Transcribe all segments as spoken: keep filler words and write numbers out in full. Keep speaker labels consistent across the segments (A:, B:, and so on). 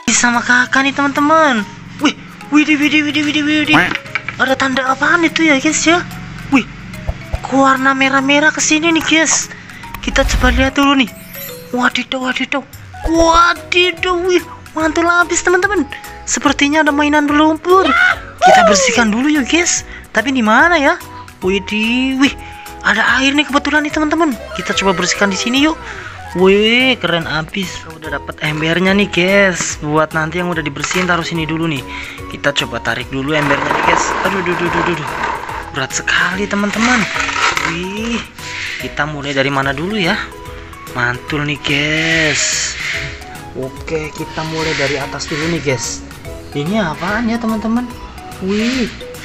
A: Sama kakak nih teman-teman. Wih, widih widih widih widih widih. Ada tanda apaan itu ya guys ya? Wih, kok warna merah-merah kesini nih guys. Kita coba lihat dulu nih. Wadidaw wadidaw. Wadidaw, wih, mantul habis teman-teman. Sepertinya ada mainan berlumpur. Kita bersihkan dulu yuk guys. Tapi di mana ya? Widih, wih, ada air nih kebetulan nih teman-teman. Kita coba bersihkan di sini yuk. Wih, keren abis. Udah dapat embernya nih guys. Buat nanti yang udah dibersihin taruh sini dulu nih. Kita coba tarik dulu embernya nih guys. Aduh, aduh, aduh, aduh, aduh. Berat sekali teman-teman. Wih, kita mulai dari mana dulu ya? Mantul nih guys. Oke, kita mulai dari atas dulu nih guys. Ini apaan ya teman-teman? Wih,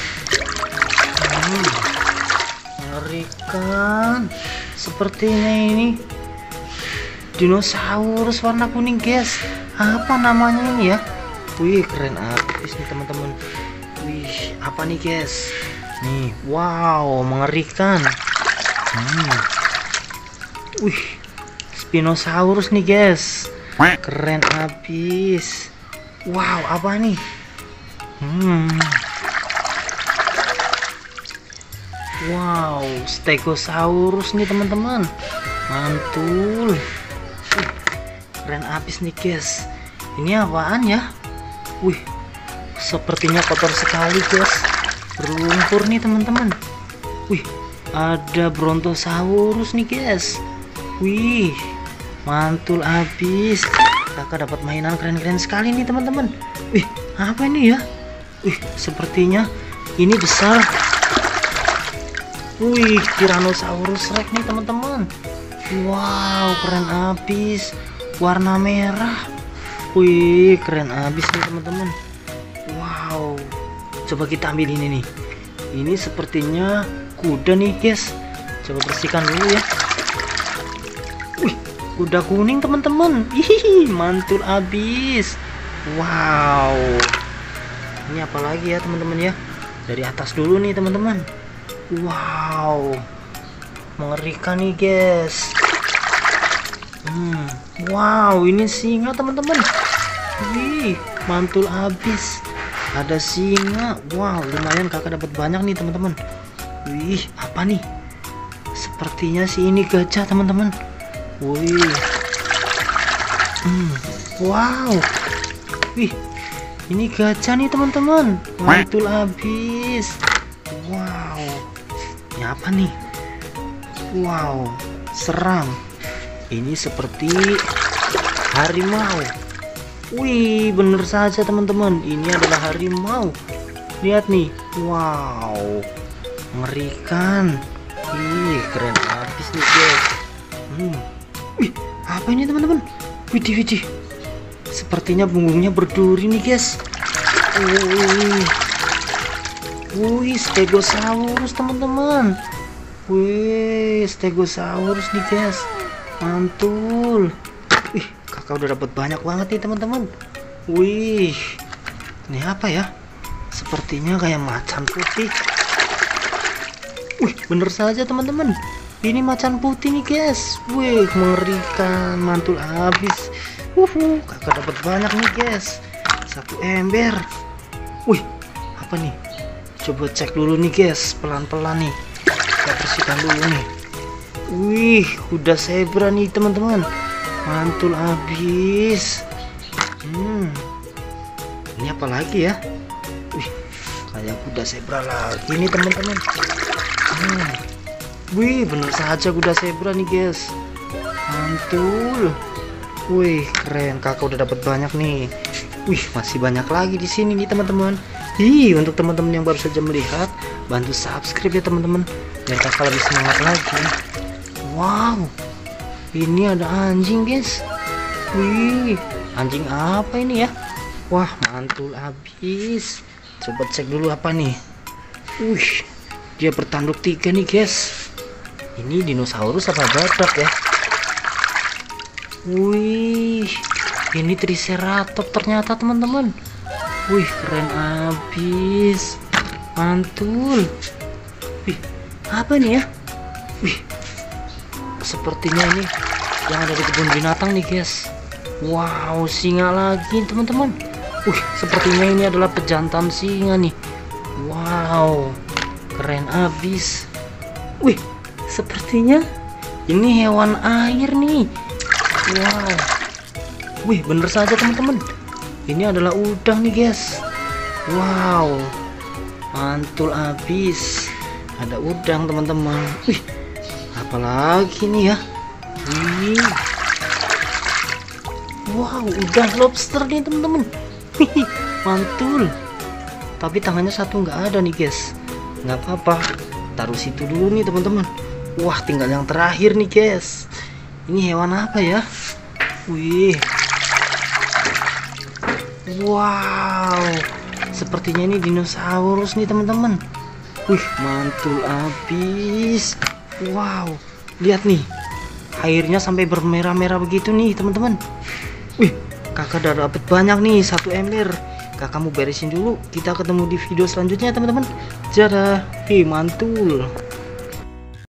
A: hmm, mengerikan. Sepertinya ini dinosaurus warna kuning guys. Apa namanya ini ya? Wih, keren abis nih teman-teman. Wih, apa nih guys? Nih, wow, mengerikan. Hmm. Wih, Spinosaurus nih guys. Keren abis. Wow, apa nih? Hmm. Wow, Stegosaurus nih teman-teman. Mantul. Keren abis nih guys. Ini apaan ya? Wih, sepertinya kotor sekali guys. Berlumpur nih teman-teman. Wih, ada Brontosaurus nih guys. Wih, mantul abis. Kakak dapat mainan keren-keren sekali nih teman-teman. Wih, apa ini ya? Wih, sepertinya ini besar. Wih, Tyrannosaurus Rex nih teman-teman. Wow, keren abis. Warna merah. Wih, keren abis nih teman-teman. Wow, coba kita ambil ini nih. Ini sepertinya kuda nih guys. Coba bersihkan dulu ya. Wih, kuda kuning teman-teman. Ih, mantul abis. Wow, ini apa lagi ya teman-teman ya? Dari atas dulu nih teman-teman. Wow, mengerikan nih guys. Hmm, wow, ini singa teman-teman. Wih, mantul abis. Ada singa. Wow, lumayan kakak dapat banyak nih teman-teman. Wih, apa nih? Sepertinya sih ini gajah teman-teman. Wih, hmm, wow. Wih, ini gajah nih teman-teman. Mantul abis. Wow, ini apa nih? Wow, seram. Ini seperti harimau. Wih, bener saja teman-teman. Ini adalah harimau. Lihat nih. Wow, mengerikan. Ih, keren habis nih guys. Hmm. Wih, apa ini teman-teman? Widih, widih. Sepertinya punggungnya berduri nih guys. Wih, wih, Stegosaurus teman-teman. Wih, Stegosaurus nih guys. Mantul. Wih, kakak udah dapat banyak banget nih teman-teman. Wih, ini apa ya? Sepertinya kayak macan putih. Wih, bener saja teman-teman. Ini macan putih nih guys. Wih, mengerikan. Mantul habis. Wuhu, kakak dapat banyak nih guys. Satu ember. Wih, apa nih? Coba cek dulu nih guys, pelan-pelan nih. Kita bersihkan dulu nih. Wih, kuda zebra nih teman-teman. Mantul habis. Hmm, ini apa lagi ya? Wih, kayak kuda zebra lagi nih teman-teman. Hmm. Wih, bener saja kuda zebra nih guys. Mantul. Wih, keren. Kakak udah dapat banyak nih. Wih, masih banyak lagi di sini nih teman-teman. Ih, untuk teman-teman yang baru saja melihat, bantu subscribe ya teman-teman, biar kakak lebih semangat lagi. Wow, ini ada anjing guys. Wih, anjing apa ini ya? Wah, mantul habis. Coba cek dulu apa nih. Wih, dia bertanduk tiga nih guys. Ini dinosaurus apa badak ya? Wih, ini triceratops ternyata teman-teman. Wih, keren abis. Mantul. Wih, apa nih ya? Wih, sepertinya ini yang ada di kebun binatang nih guys. Wow, singa lagi teman-teman. Wih, sepertinya ini adalah pejantan singa nih. Wow, keren abis. Wih, sepertinya ini hewan air nih. Wow. Wih, bener saja teman-teman. Ini adalah udang nih guys. Wow, mantul abis. Ada udang teman-teman. Wih, apalagi nih ya. Wih. Wow, udang lobster nih teman-teman. Wih, mantul. Tapi tangannya satu nggak ada nih guys. Nggak apa-apa, taruh situ dulu nih teman-teman. Wah, tinggal yang terakhir nih guys. Ini hewan apa ya? Wih. Wow, sepertinya ini dinosaurus nih teman-teman. Wih, mantul abis. Wow, lihat nih, airnya sampai bermerah-merah begitu nih teman-teman. Wih, kakak udah dapet banyak nih, satu ember. Kakak mau beresin dulu. Kita ketemu di video selanjutnya teman-teman. Dadah. Hi, mantul.